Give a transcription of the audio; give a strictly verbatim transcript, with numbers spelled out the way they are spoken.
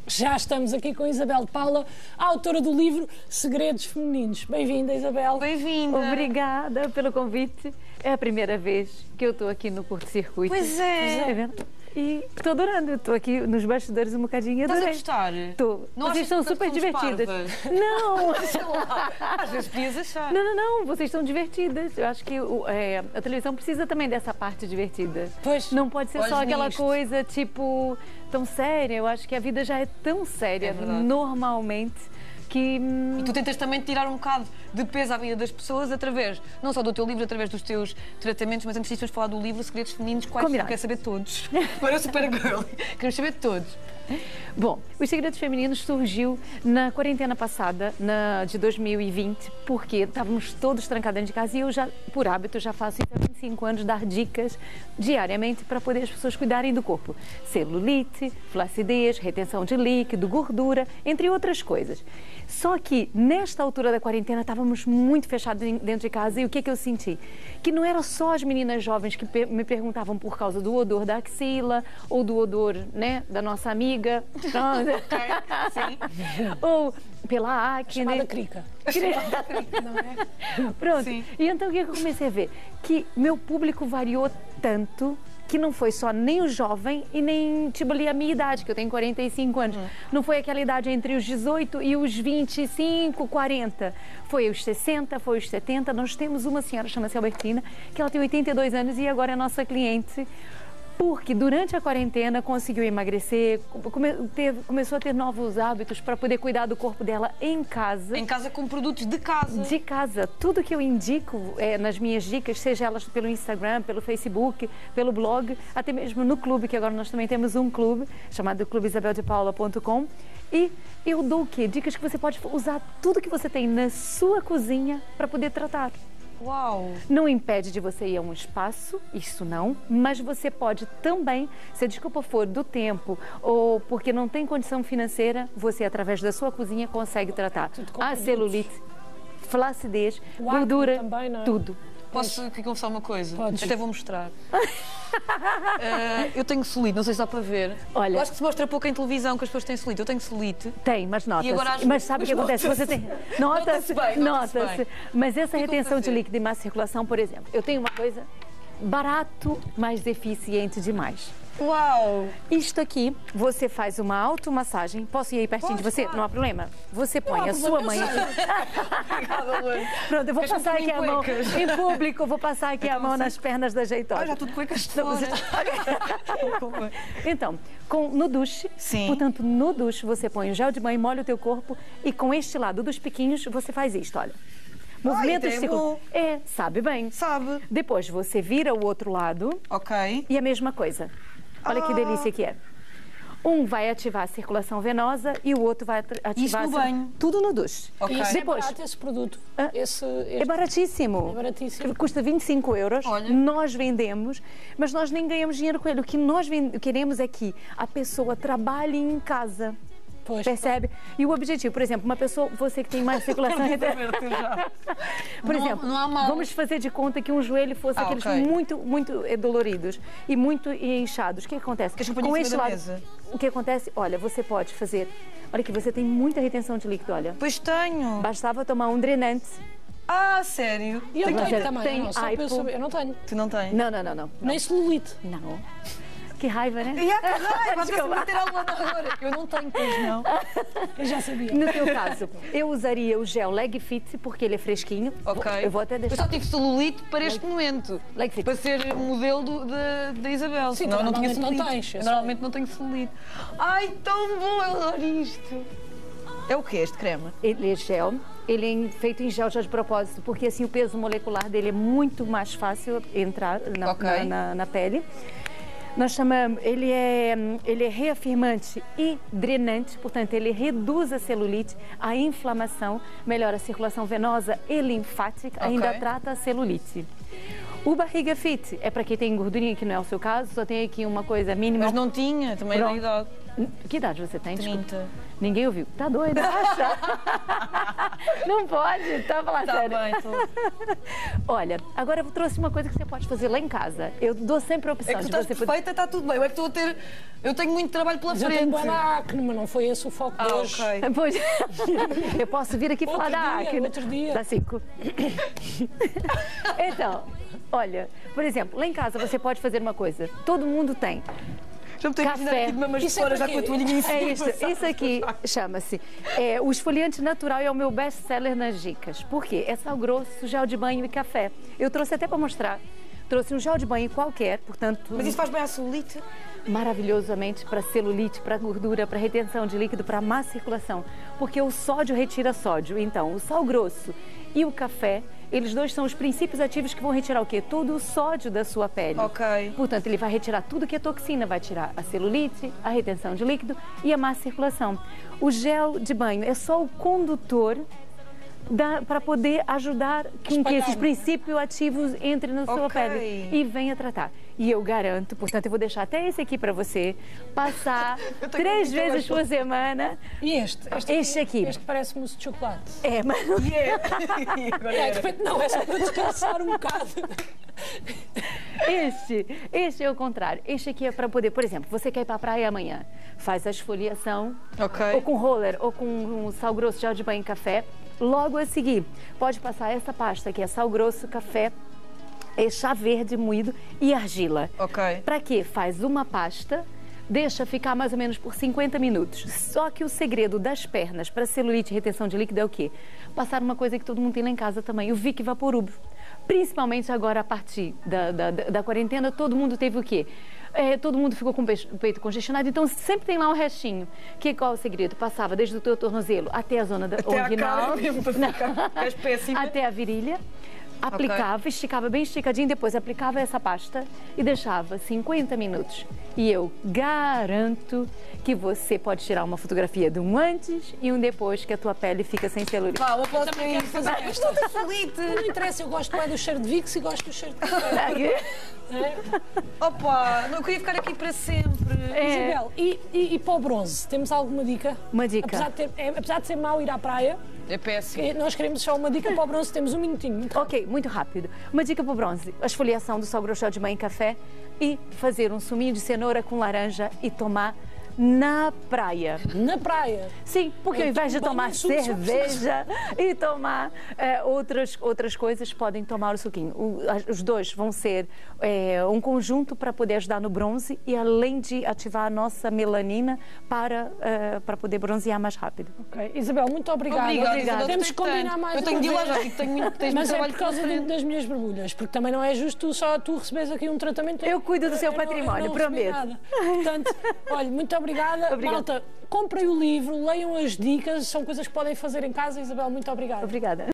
Já estamos aqui com a Isabel de Paula, a autora do livro Segredos Femininos. Bem-vinda, Isabel. Bem-vinda. Obrigada pelo convite. É a primeira vez que eu estou aqui no curto-circuito. Pois é. Tá vendo? E estou adorando. Estou aqui nos bastidores um bocadinho. Estás a Adorei. gostar? Estou. Vocês estão super divertidas. Parvas? Não! Sei lá. Às vezes podias achar. Não, não, não. Vocês estão divertidas. Eu acho que o, é, a televisão precisa também dessa parte divertida. Pois. Não pode ser Olhos só aquela nisto. coisa, tipo, tão séria. Eu acho que a vida já é tão séria, É verdade. normalmente, que... hum, E tu tentas também tirar um bocado de peso à vida das pessoas através, não só do teu livro, através dos teus tratamentos, mas antes disso vamos falar do livro Segredos Femininos, quais tu Combinado. queres saber todos. Para super girl. Queremos saber de todos. Bom, os Segredos Femininos surgiu na quarentena passada, na, de dois mil e vinte, porque estávamos todos trancados dentro de casa e eu já, por hábito, já faço isso há vinte e cinco anos, dar dicas diariamente para poder as pessoas cuidarem do corpo. Celulite, flacidez, retenção de líquido, gordura, entre outras coisas. Só que, nesta altura da quarentena, estávamos muito fechados dentro de casa e o que, é que eu senti? Que não eram só as meninas jovens que me perguntavam por causa do odor da axila ou do odor, né, da nossa amiga, Sim. ou pela acne. Chamada crica. Não é? Pronto. Sim. E então o que, é que eu comecei a ver? Que meu público variou tanto que não foi só nem o jovem e nem, tipo, ali a minha idade, que eu tenho quarenta e cinco anos. Uhum. Não foi aquela idade entre os dezoito e os vinte e cinco, quarenta. Foi os sessenta, foi os setenta. Nós temos uma senhora, chama-se Albertina, que ela tem oitenta e dois anos e agora é nossa cliente. Porque durante a quarentena conseguiu emagrecer, come, teve, começou a ter novos hábitos para poder cuidar do corpo dela em casa. Em casa com produtos de casa. De casa. Tudo que eu indico é, nas minhas dicas, seja elas pelo Instagram, pelo Facebook, pelo blog, até mesmo no clube, que agora nós também temos um clube, chamado clube isabel de paula ponto com. E eu dou o quê? Dicas que você pode usar tudo que você tem na sua cozinha para poder tratar. Uau! Não impede de você ir a um espaço, isso não, mas você pode também, se a desculpa for do tempo ou porque não tem condição financeira, você, através da sua cozinha, consegue tratar a celulite, flacidez, O gordura, acne também, não é? tudo. Posso aqui confessar uma coisa? Podes. Até vou mostrar. Uh, eu tenho celulite, não sei se dá para ver. Olha- Eu acho que se mostra pouco em televisão que as pessoas têm celulite. Eu tenho celulite. Tem, mas nota-se. agora às Mas vezes- sabe o que mas acontece? Você nota-se. tem. Nota-se, Nota-se bem, nota-se nota-se. bem. Mas essa O que é que eu vou retenção de fazer? líquido e má circulação, por exemplo, eu tenho uma coisa barato, mas eficiente demais. Uau! Isto aqui, você faz uma automassagem. Posso ir aí pertinho Pode, de você? claro. Não há problema? Você põe há a sua problema, mãe. eu Obrigada, Luana. Pronto, eu vou Queres passar que eu aqui a ponha mão cuecas? em público, eu vou passar aqui a Então, mão assim- nas pernas da Ah, jeitosa. já tudo cuecas de Então, fora. Então, com, no duche, Sim. portanto, no duche você põe o gel de banho, molha o teu corpo e com este lado dos piquinhos você faz isto, olha. Movimento então é ciclo- bom. É, sabe bem. Sabe? Depois você vira o outro lado Ok. e a mesma coisa. Olha que Ah. delícia que é. Um vai ativar a circulação venosa e o outro vai ati- ativar... Isso no a cir- banho? Tudo no duche. Ok. E isso é Depois, barato, esse produto. Hã? Esse, é este- baratíssimo. É baratíssimo. Custa vinte e cinco euros. Olha. Nós vendemos, mas nós nem ganhamos dinheiro com ele. O que nós vend- queremos é que a pessoa trabalhe em casa. Pois. Percebe? E o objetivo, por exemplo, uma pessoa, você que tem mais circulação Por Não há- exemplo, não há mal. vamos fazer de conta que um joelho fosse Ah, aqueles ok. muito, muito eh, doloridos e muito inchados. O que acontece? Queres que eu ponha em cima da mesa? o que acontece? Olha, você pode fazer. Olha que você tem muita retenção de líquido, olha. Pois tenho. Bastava tomar um drenante. Ah, sério? E eu Tem- tenho também, tem não, só para eu aipo. saber. Eu não tenho. Tu não tens? Não, não, não, não. Nem celulite. Não. Que raiva, né? E a caralho, vais a meter a Luana agora. Eu não tenho, pois não. Eu já sabia. No teu caso, eu usaria o gel Leg Fit porque ele é fresquinho. Ok. Eu vou até Eu deixar. só tive celulite para este momento. Leg Fit. Para ser modelo do- da, da Isabel. Sim, Senão tu eu não tinha normalmente não celulite. tens, eu Eu normalmente não tenho celulite. Ai, tão bom, eu adoro isto. É o que este creme? Ele é gel, ele é feito em gel já de propósito, porque assim o peso molecular dele é muito mais fácil entrar na, Ok. na, na- na pele. Nós chamamos, ele é, ele é reafirmante e drenante, portanto ele reduz a celulite, a inflamação, melhora a circulação venosa e linfática, Ok. ainda trata a celulite. O Barriga Fit é para quem tem gordurinha, que não é o seu caso, só tem aqui uma coisa mínima. Mas não tinha, também da Pronto. idade. Que idade você tem? Desculpa. trinta. Ninguém ouviu. Tá doida, acha? Não pode, tá falando Tá sério. bem, tô. Olha, agora eu trouxe uma coisa que você pode fazer lá em casa. Eu dou sempre a opção É que tu de estás você poder... perfeita, está tudo bem. Eu é que estou a ter... Eu tenho muito trabalho pela Mas eu frente. tenho boa acne, mas não foi esse o foco de Ah, hoje. ok. Pois, eu posso vir aqui falar Outro da dia, acne. outro dia. Dá cinco. Então, olha, por exemplo, lá em casa você pode fazer uma coisa. Todo mundo tem. Já me tenho que imaginar Café. aqui de mamas de Isso é fora, para já quê? com a toalhinha em cima. É isto, isso aqui chama-se é, o esfoliante natural, é o meu best-seller nas dicas. Por quê? É sal grosso, gel de banho e café. Eu trouxe até para mostrar. Trouxe um gel de banho qualquer, portanto... Mas isso faz bem à celulite? Maravilhosamente para celulite, para gordura, para retenção de líquido, para má circulação. Porque o sódio retira sódio. Então, o sal grosso e o café, eles dois são os princípios ativos que vão retirar o quê? Todo o sódio da sua pele. Ok. Portanto, ele vai retirar tudo que é toxina, vai tirar a celulite, a retenção de líquido e a má circulação. O gel de banho é só o condutor para poder ajudar com que esses princípios ativos entrem na sua Ok. pele e venha tratar. E eu garanto, portanto, eu vou deixar até esse aqui para você passar três muito vezes por semana. E este? Este, Este aqui. Este parece mousse de chocolate. É, mas Agora É, de era. repente, não, é só para descansar um bocado. este, este é o contrário. Este aqui é para poder, por exemplo, você quer ir para a praia amanhã, faz a esfoliação, Ok. ou com roller, ou com um sal grosso, gel de banho e café. Logo a seguir, pode passar essa pasta que é sal grosso, café, é chá verde moído e argila. Ok. Para quê? Faz uma pasta, deixa ficar mais ou menos por cinquenta minutos. Só que o segredo das pernas para celulite e retenção de líquido é o quê? Passar uma coisa que todo mundo tem lá em casa também, o Vic Vaporub. Principalmente agora a partir da, da, da quarentena, todo mundo teve o quê? É, todo mundo ficou com o peito- o peito congestionado, então sempre tem lá um restinho. Que qual é o segredo? Passava desde o teu tornozelo até a zona da Até à original, cara mesmo, para ficar com as péssimas. até a virilha. Aplicava, esticava bem esticadinho, depois aplicava essa pasta e deixava cinquenta minutos. E eu garanto que você pode tirar uma fotografia de um antes e um depois, que a tua pele fica sem celulite. Vá, eu posso Também quero fazer esta. celulite. Não interessa, eu gosto mais do cheiro de Vicks e gosto do cheiro de café. É? Opa, não queria ficar aqui para sempre. É. Isabel, e, e, e para o bronze, temos alguma dica? Uma dica. Apesar de, ter- é, apesar de ser mau ir à praia, É péssimo. que nós queremos só uma dica para o bronze, temos um minutinho. Muito rápido. Ok, muito rápido. Uma dica para o bronze: a esfoliação do sal grosso, gel de banho e café e fazer um suminho de cenoura com laranja e tomar na praia. Na praia. Sim, porque Eu ao invés de tomo tomar banho, suco, suco, cerveja e tomar eh, outras, outras coisas, podem tomar o suquinho. O- as- os dois vão ser eh, um conjunto para poder ajudar no bronze e além de ativar a nossa melanina para, eh, para poder bronzear mais rápido. Ok. Isabel, muito obrigada. Obrigada, Isabel, Temos que gostei combinar tanto. mais Eu tenho uma de ir lá vez. já, que tenho muito, tens muito Mas é trabalho por pela causa do- frente. das minhas borbulhas, porque também não é justo tu só tu recebes aqui um tratamento. Eu cuido do seu Eu não- eu património, não recebi prometo. nada. Portanto, olha, muito obrigada. Obrigada. Malta, comprem o livro, leiam as dicas, são coisas que podem fazer em casa. Isabel, muito obrigada. Obrigada.